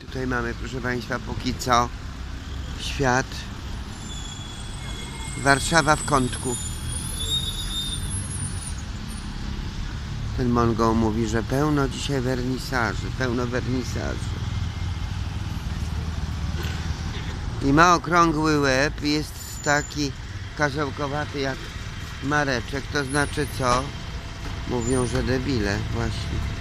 Tutaj mamy, proszę Państwa, póki co świat. Warszawa w kątku. Ten Mongo mówi, że pełno dzisiaj wernisaży, pełno wernisaży. I ma okrągły łeb, jest taki karzełkowaty jak Mareczek, to znaczy co? Mówią, że debile, właśnie.